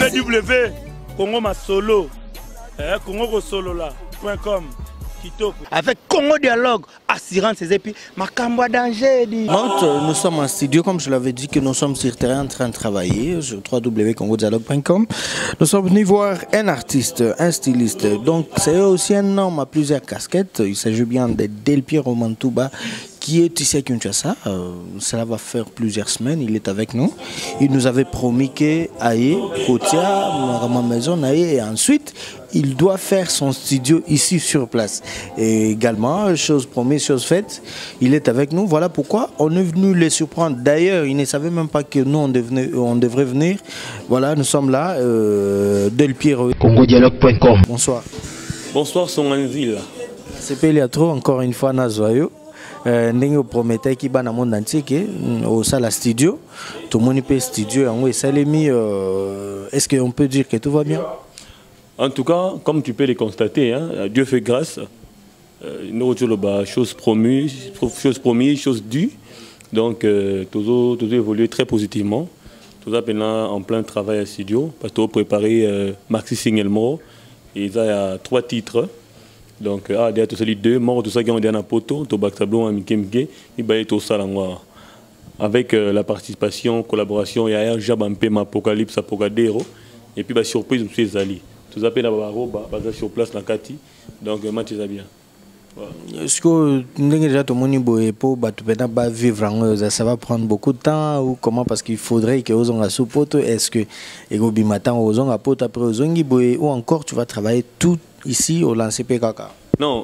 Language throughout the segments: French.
Congo ma solo. Congo solo là.com. Avec Congo Dialogue, assurance et puis Makambo danger. Nous sommes en studio, comme je l'avais dit, que nous sommes sur terrain en train de travailler sur www.congodialogue.com. Nous sommes venus voir un artiste, un styliste. Donc c'est aussi un homme à plusieurs casquettes. Il s'agit bien de Del Piero Mantouba, qui est ici à Kinshasa. Cela va faire plusieurs semaines, il est avec nous. Il nous avait promis qu'Aïe, Kotia, ma maison, Aïe, et ensuite, il doit faire son studio ici sur place. Et également, chose promise, chose faite, il est avec nous. Voilà pourquoi on est venu les surprendre. D'ailleurs, il ne savait même pas que nous, on devrait venir. Voilà, nous sommes là. Del Piero. CongoDialogue.com. Bonsoir. Bonsoir, son Anzil. C'est Péliatro, encore une fois, Nazoyo. Nous promettons qu'il y a un monde entier au Sala Studio. Tout le monde peut studio. Est-ce qu'on peut dire que tout va bien? En tout cas, comme tu peux le constater, hein, Dieu fait grâce. Nous avons chose promise, chose due. Donc, tout a évolué très positivement. Tout ça maintenant en plein travail à studio. Parce que préparé Maxi Singelmo. Il y a 3 titres. Donc, il y a tout ça, 2 morts, tout ça qui ont été en poto, tout Baksablon, Mikemke, il y a tout ça avec la participation, collaboration, il y a Jabampé, Apocalypse, Apocadero, et puis la surprise aussi, Zali. Tout ça, il y a sur place, dans Kati. Donc, match est bien. Est-ce que déjà tout le monde peut vivre, ça va prendre beaucoup de temps ou comment? Parce qu'il faudrait que vous ayez poto. Est-ce que vous matin vous ayez poto après vous ou encore tu vas travailler tout ici au lancer PKK? Non,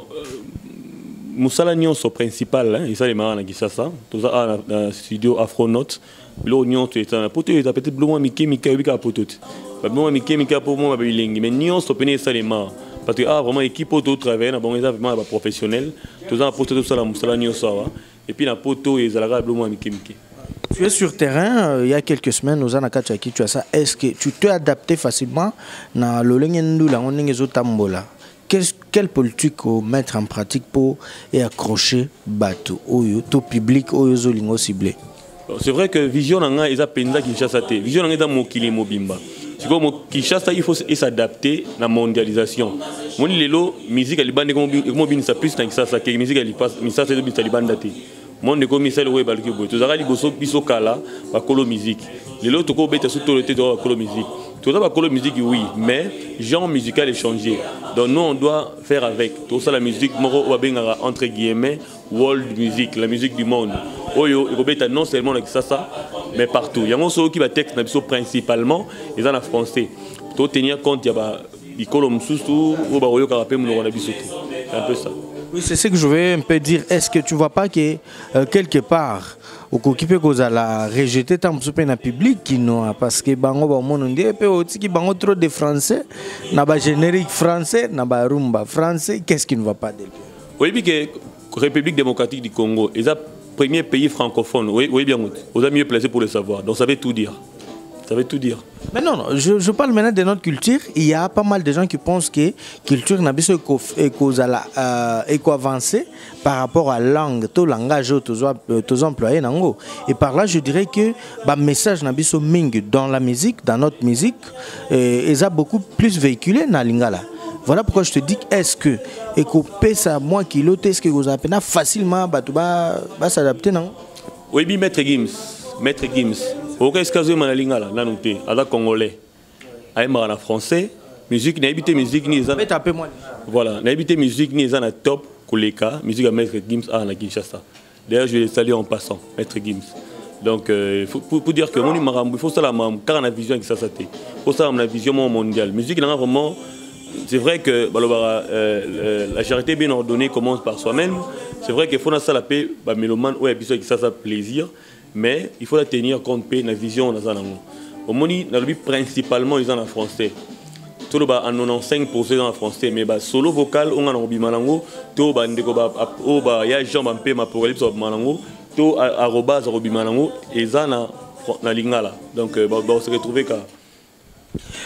Moussala Nyonso principal, il s'est marré à Kinshasa, tout ça dans le studio Afronaut. L'oignon, tu es un poteau, tu as peut-être bleu, Mickey, Mika, poteau. Bleu, Mickey, Mika, pour moi, mais Nyonso, tu ça les marre. Parce que vraiment l'équipe auto travaille, bon, ils sont vraiment professionnels. Tout ça pour tout ça la Moussala Nyonso. Et puis la poteau ils allaient bleu, Mickey. Tu es sur terrain il y a quelques semaines aux Anakachaki, tu as ça. Est-ce que tu t'es adapté facilement dans le lengendu la onengezo tambola? Quelle politique mettre en pratique pour accrocher bateau au public au zolingo ciblé? C'est vrai que vision nanga ils a penza Kinshasa te. Vision nanga dans mokili mobimba. C'est comme Kinshasa il faut s'adapter à la mondialisation. Mon lelo musique elle bande comme bien ça plus dans Kinshasa que musique elle passe Kinshasa c'est bien bande te. Mon de comme ça le web balki bo. Tu zara liboso biso kala ba kolo musique. Lelo to ko beta sur le to kolo musique. Tout ça, la musique, oui, mais le genre musical est changé. Donc nous, on doit faire avec. Tout ça, la musique, entre guillemets, world music, la musique du monde. Non seulement avec ça, mais partout. Il y a un qui va texte principalement, ils en français. Pour tenir compte, il y a des colonnes sous-sous, c'est un peu ça. Oui, c'est ce que je veux un peu dire. Est-ce que tu ne vois pas que quelque part, au coquipé qu'on a rejeté tant de public qui non parce que bango ba mon ndé pe aussi qui bango trop de français, na ba générique français, na ba rumba français, qu'est-ce qui ne va pas de lui? Oui, puis que République démocratique du Congo, est le premier pays francophone. Oui bien, vous avez mieux placé pour le savoir. Donc ça veut tout dire. Ça veut tout dire. Mais non, je parle maintenant de notre culture. Il y a pas mal de gens qui pensent que la culture n'a pas éco-avancé par rapport à la langue, tout langage, tous employés. Et par là, je dirais que le message n'a pas ming dans la musique, dans notre musique, ils ont beaucoup plus véhiculé dans la lingala. Voilà pourquoi je te dis, est-ce que ça moi qui l'autre, est-ce que vous avez facilement s'adapter? Oui, bien, Maître Gims. Pourquoi est-ce que vous avez dit que vous congolais, en français, musique, n'habitez musique, ni voilà, n'habitez musique, ni en top, Koleka, musique à Maître Gims à Kinshasa. D'ailleurs, je vais le saluer en passant, Maître Gims. Donc, pour dire que il faut ça car on a vision qui ça il faut ça la vision mondiale. Musique, vraiment, c'est vrai que la charité bien ordonnée commence par soi-même. C'est vrai qu'il faut ça la paix, mélomane, ouais, puis ça plaisir. Mais il faut la tenir compte de la vision dans la au moni principalement ils sont en français. Tout le en 95% en français mais solo vocal on en bimalango to bandeko ba ya Jean Bampé ma apocalypse bimalango to arobase bimalango et ça na lingala. Donc on se retrouver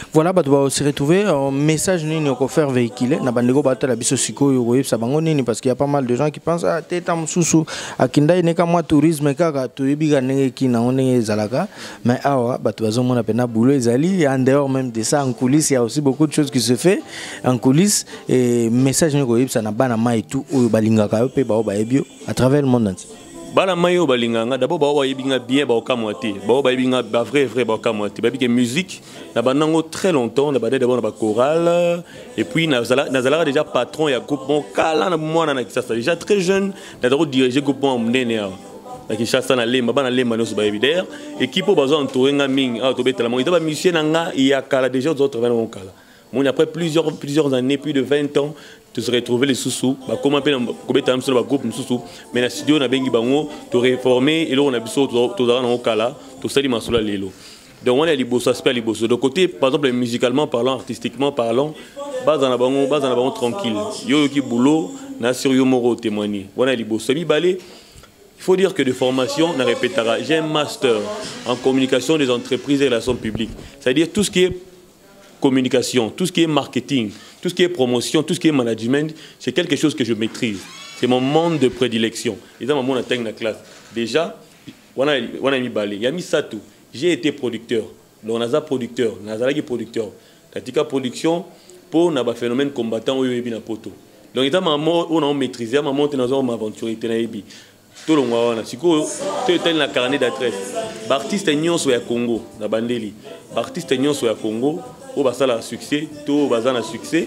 Voilà, bah, tu vas aussi retrouver un message nini qu'on faire véhiculer. Na bandego bata la biso siko yo ça bango nini parce qu'il y a pas mal de gens qui pensent ah teta mususu akinda neka moi tourisme kaka toyebiga nenge kina onenge zalaka mais awa bah tu vas mona pena boulot ezali en dehors même de ça en coulisses il y a aussi beaucoup de choses qui se fait en coulisses et message nini ko ça na bana mai tout oyo balingaka yo pe ba ebio à travers le monde entier. Bana mayo balinganga d'abord ba yebinga bien ba okamwati ba yebinga ba vrai ba okamwati ba que musique na banango très longtemps na bade d'abord na ba chorale et puis nazala déjà patron ya groupe mon kala na mwana na Kinshasa déjà très jeune na d'abord diriger groupe mon mnene na Kinshasa na lemba bana lemba no so ba ebider équipe bazo entourer nga ming to betala mo ita ba musicien nga ya kala déjà aux autres mon kala mon après plusieurs années plus de 20 ans tu se retrouver les sous-sous bah comment peine kobeta mso ba groupe sous-sous mais na studio na bengi bango to réformer et là on a biso to dans au kala to sali masula lelo donc on a liboso aspect liboso de côté par exemple musicalement parlant artistiquement parlant bazana bango tranquille yo ki boulot na sur yo moro témoigner on a liboso bi balé. Il faut dire que de formation, on répétera. J'ai un master en communication des entreprises et relations publiques, c'est-à-dire tout ce qui est communication, tout ce qui est marketing, tout ce qui est promotion, tout ce qui est management, c'est quelque chose que je maîtrise. C'est mon monde de prédilection. Et dans mon atteint la classe. Déjà, on a mis balé. Il y a mis ça tout. J'ai été producteur. Donc, on a producteur. On a producteur. La production pour un phénomène combattant où il y a un poteau. Donc, on a maîtrisé, on a monté dans une aventure. Tout le monde si tu es la carnet d'adresse. Artiste nion soit Congo, na bandeli. Artiste nion soit Congo, au basala succès, tout bazana succès.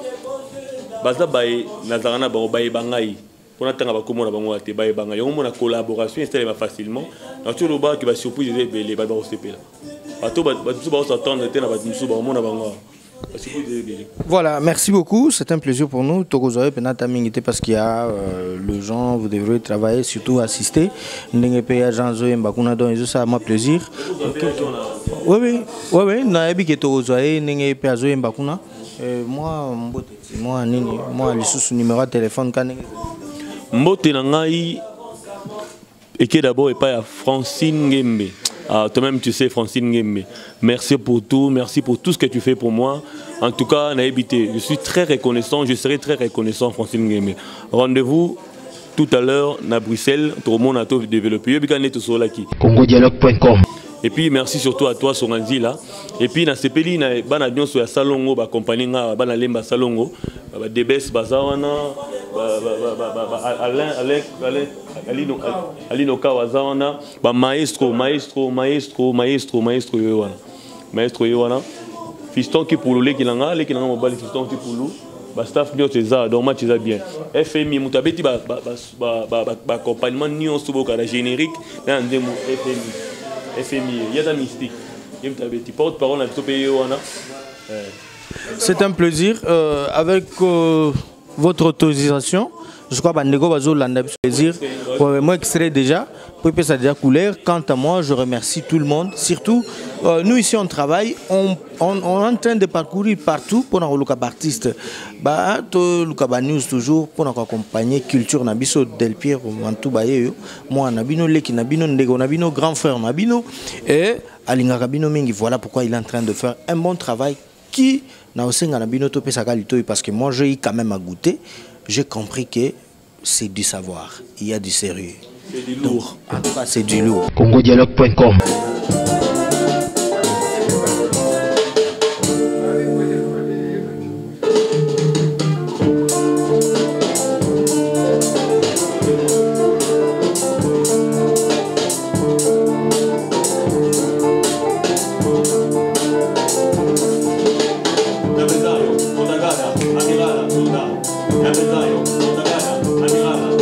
Baza bae nazarana ba bae bangai. Pour attendre ba komo na bango ate bae bangai. On a collaboration installée facilement. Donc tout le bas qui va surprise les ba ba CP là. Bato ba tout ba s'attendre te na ba musu ba mona bango. Voilà, merci beaucoup. C'est un plaisir pour nous. Togozoé penata mingité parce qu'il y a le gens, vous devrez travailler, surtout assister. N'engepé Jean Zoé Mbakuna donc ça m'a plaisir. Oui. Na ebi ke Togozoé n'engepé Zoé Mbakuna. Moi les sous numéro de téléphone quand Mbote nangai et que d'abord et pas à Francine Ngembe. Ah, toi-même, tu sais, Francine Ngembe. Merci pour tout ce que tu fais pour moi. En tout cas, Naïbité, je suis très reconnaissant, je serai très reconnaissant, Francine Ngembe. Rendez-vous tout à l'heure à Bruxelles, tout le monde a tout développé. CongoDialogue.com. Et puis, merci surtout à toi, Soranzi, là. Et puis, dans ce pays, on a bien sur la Salongo, la compagnie, on a Lemba Salongo, Debes Bazawana, Alino Kawazawana, maestro Yowana. Fiston qui pour le qui l'a les qui l'a mobile fiston qui pour le staff bien c'est ça donc match c'est bien FMI mutabeti accompagnement ni on se voit la générique dans des mots FMI il y a des mystiques il mutabeti porte-parole à tout pays Yowana. C'est un plaisir avec votre autorisation. Je crois que Bandego va jouer plaisir. Moi, extrait déjà. Puis ça déjà couleur. Quant à moi, je remercie tout le monde. Surtout, nous ici, on travaille. On est en train de parcourir partout pour nous artistes. Bah, Luka News toujours pour nous accompagner culture Nabiso Del Pierre en tout baye. Moi, Nabino Leki, Nabino Ndego, Nabino grand frère Nabino et Alinga Kabino Mingi. Voilà pourquoi il est en train de faire un bon travail qui n'a aussi Nabino Topé Sakalito parce que moi, j'ai quand même à goûter. J'ai compris que c'est du savoir, il y a du sérieux. C'est du lourd. En tout cas, c'est du lourd. CongoDialogue.com.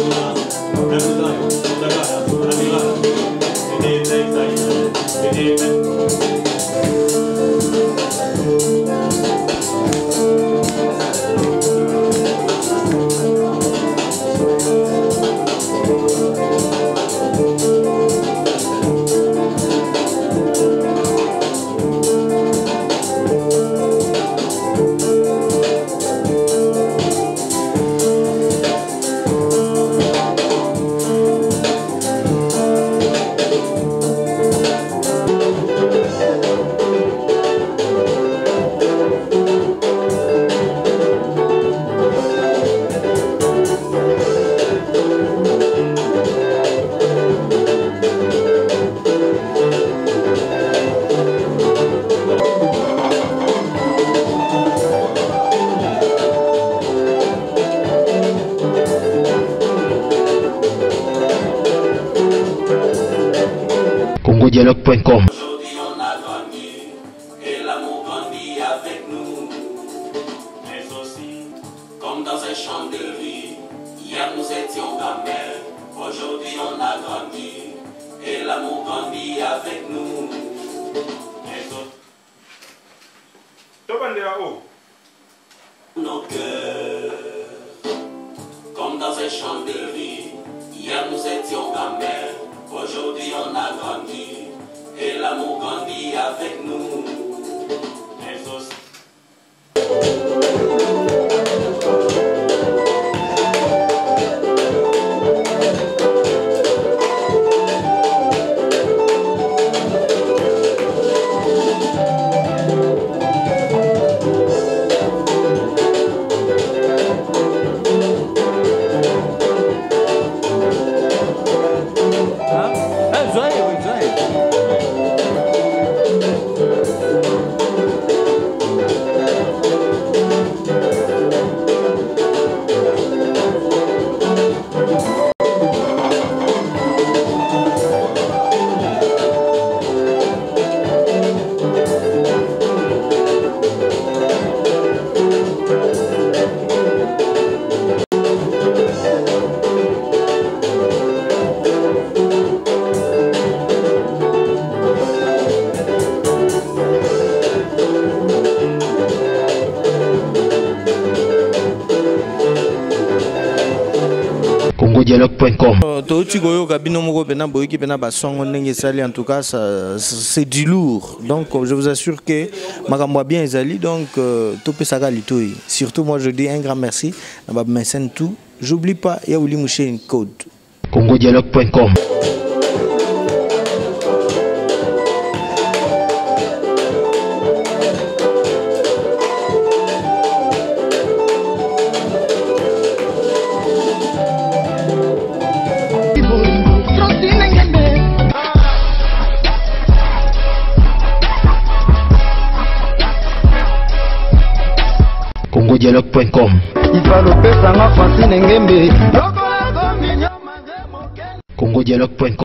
Amen. congodialogue.com. Aujourd'hui on a grandi et l'amour grandit avec nous. Mais aussi, comme dans un champ de riz, hier nous étions gamins. Aujourd'hui on a grandi et l'amour grandit avec nous. Mais aussi, nos cœurs, comme dans un champ de riz, hier nous étions gamins. Aujourd'hui on a grandi et l'amour grandit avec nous. Mais aussi, congodialogue.com. En tout cas, c'est du lourd. Donc, je vous assure que Makamwa bien Ezali. Donc, Topé Saga Litoui. Surtout, moi, je dis un grand merci. J'oublie pas, Yaouli Mouché une code. congodialogue.com. congodialogue.com. congodialogue.com.